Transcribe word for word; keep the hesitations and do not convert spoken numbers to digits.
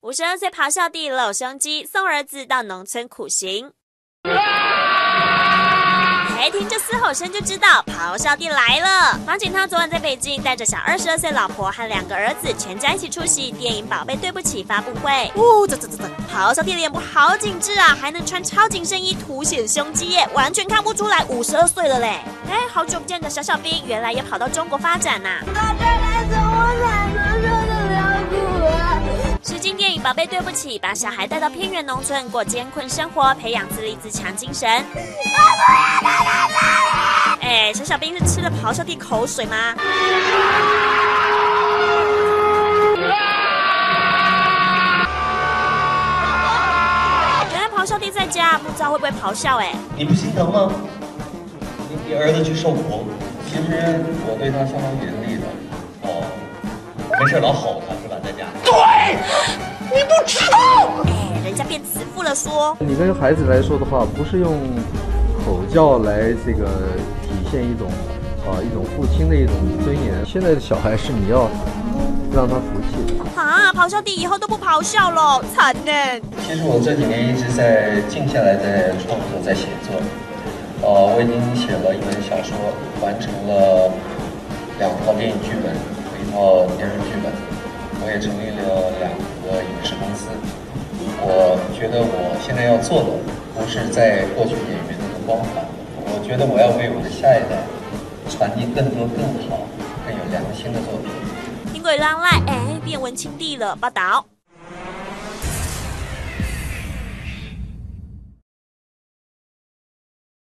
五十二岁咆哮帝露胸肌，送儿子到农村苦行。一听这嘶吼声就知道咆哮帝来了。马景涛昨晚在北京带着小二十二岁老婆和两个儿子，全家一起出席电影《宝贝对不起》发布会。呜、哦，这这这这，咆哮帝脸部好紧致啊，还能穿超紧身衣凸显胸肌耶，完全看不出来五十二岁了嘞。哎，好久不见的小小兵，原来也跑到中国发展呐、啊。 到这来怎么才能受得了苦啊？ 实境电影《宝贝对不起》把小孩带到偏远农村过艰困生活，培养自立自强精神。哎，小小兵是吃了咆哮帝口水吗？原来咆哮帝在家不知道会不会咆哮哎。 你不心疼吗？你你儿子去受苦，其实我对他相当严厉的。哦，没事老吼他是吧，在家？ 对，你不知道。 哎，人家变慈父了说。 你跟孩子来说的话，不是用吼叫来这个体现一种啊一种父亲的一种尊严。现在的小孩是你要让他服气的。 啊，咆哮帝以后都不咆哮了，惨呢。 其实我这几年一直在静下来，在创作，在写作。呃，我已经写了一本小说，完成了两套电影剧本和一套电视剧本。我也成立了两个影视公司。我觉得我现在要做的不是在获取演员的光环，我觉得我要为我的下一代传递更多更好、更有良心的作品。 听鬼浪赖，哎，变文青帝了，报道。